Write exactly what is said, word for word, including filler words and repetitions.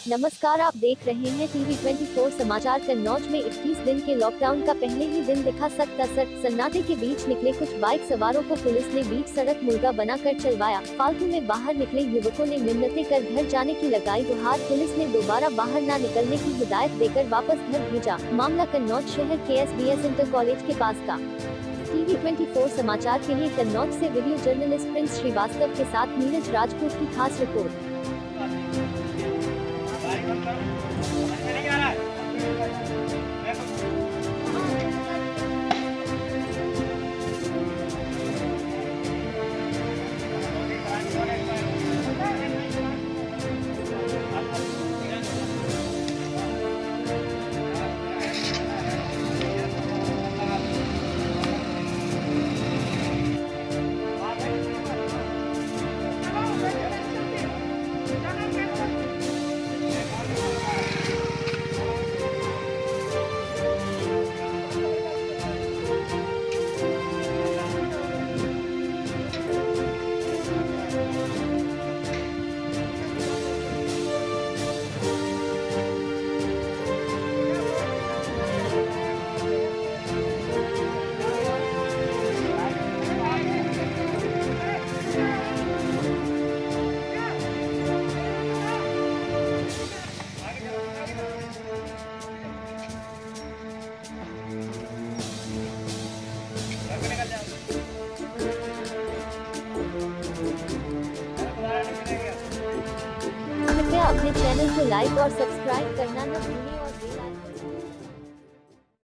नमस्कार, आप देख रहे हैं टीवी चौबीस समाचार। कन्नौज में इक्कीस दिन के लॉकडाउन का पहले ही दिन दिखा सकता सर। सन्नाटे के बीच निकले कुछ बाइक सवारों को पुलिस ने बीच सड़क मुर्गा बनाकर चलवाया। फालतू में बाहर निकले युवकों ने मिन्नतें कर घर जाने की लगाई गुहार। पुलिस ने दोबारा बाहर न निकलने की हिदायत देकर वापस घर भेजा। मामला कन्नौज शहर के S B S inter college के पास का। टीवी चौबीस समाचार के लिए कन्नौज से वीडियो जर्नलिस्ट प्रिंस श्रीवास्तव के साथ नीरज राजपूत की खास रिपोर्ट। कृपया अपने चैनल को लाइक और सब्सक्राइब करना न भूलें।